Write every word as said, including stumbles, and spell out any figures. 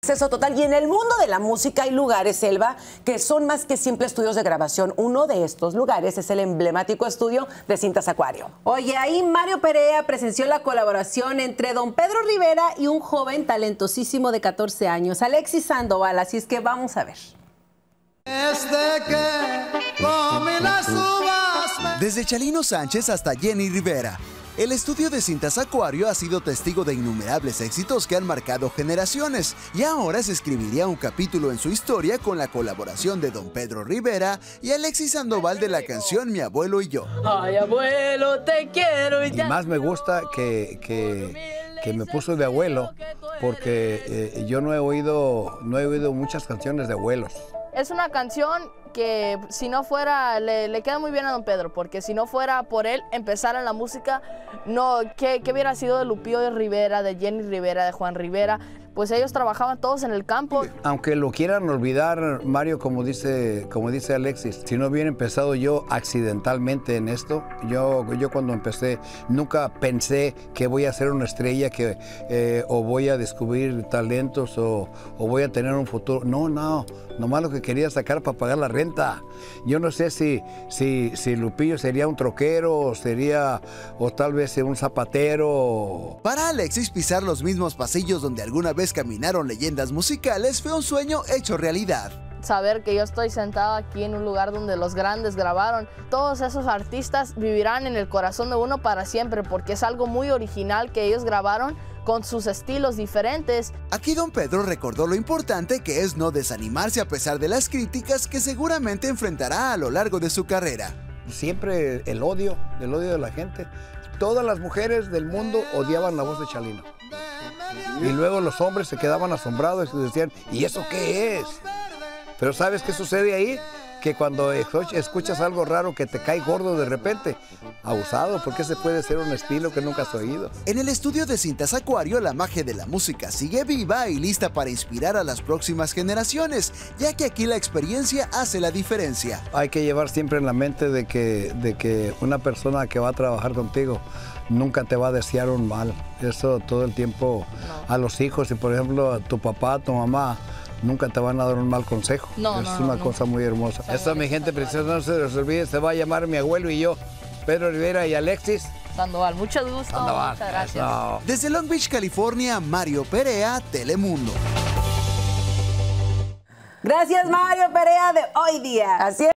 Acceso total. Y en el mundo de la música hay lugares, Selva, que son más que simples estudios de grabación. Uno de estos lugares es el emblemático estudio de Cintas Acuario. Oye, ahí Mario Perea presenció la colaboración entre don Pedro Rivera y un joven talentosísimo de catorce años, Alexis Sandoval. Así es que vamos a ver. Desde Chalino Sánchez hasta Jenny Rivera, el estudio de Cintas Acuario ha sido testigo de innumerables éxitos que han marcado generaciones, y ahora se escribiría un capítulo en su historia con la colaboración de don Pedro Rivera y Alexis Sandoval de la canción Mi Abuelo y Yo. Ay, abuelo, te quiero. Y más me gusta que, que, que me puso de abuelo, porque eh, yo no he oído, no he oído muchas canciones de abuelos. Es una canción que si no fuera, le, le queda muy bien a don Pedro, porque si no fuera por él empezar en la música, no, ¿qué, qué hubiera sido de Lupillo Rivera, de Jenny Rivera, de Juan Rivera? Pues ellos trabajaban todos en el campo. Aunque lo quieran olvidar, Mario, como dice, como dice Alexis, si no hubiera empezado yo accidentalmente en esto, yo, yo cuando empecé nunca pensé que voy a ser una estrella, que eh, o voy a descubrir talentos o, o voy a tener un futuro. No, no, nomás lo que quería sacar para pagar la renta. Yo no sé si, si, si Lupillo sería un troquero, o sería, o tal vez un zapatero. Para Alexis, pisar los mismos pasillos donde alguna vez caminaron leyendas musicales fue un sueño hecho realidad. Saber que yo estoy sentado aquí en un lugar donde los grandes grabaron, todos esos artistas vivirán en el corazón de uno para siempre, porque es algo muy original que ellos grabaron con sus estilos diferentes. Aquí don Pedro recordó lo importante que es no desanimarse a pesar de las críticas que seguramente enfrentará a lo largo de su carrera. Siempre el odio, el odio de la gente. Todas las mujeres del mundo odiaban la voz de Chalino. Y luego los hombres se quedaban asombrados y decían, ¿y eso qué es? Pero ¿sabes qué sucede ahí? Que cuando escuchas algo raro que te cae gordo de repente, abusado, porque ese puede ser un estilo que nunca has oído. En el estudio de Cintas Acuario, la magia de la música sigue viva y lista para inspirar a las próximas generaciones, ya que aquí la experiencia hace la diferencia. Hay que llevar siempre en la mente de que, de que una persona que va a trabajar contigo nunca te va a desear un mal. Eso todo el tiempo no. A los hijos, y por ejemplo a tu papá, tu mamá, nunca te van a dar un mal consejo. No, es no, una no, cosa no. muy hermosa. Eso, mi gente preciosa, no se les olvide, se va a llamar Mi Abuelo y Yo, Pedro Rivera y Alexis Sandoval. Mucho gusto. Sandoval. Muchas gracias. Eso. Desde Long Beach, California, Mario Perea, Telemundo. Gracias, Mario Perea, de Hoy Día. Así es.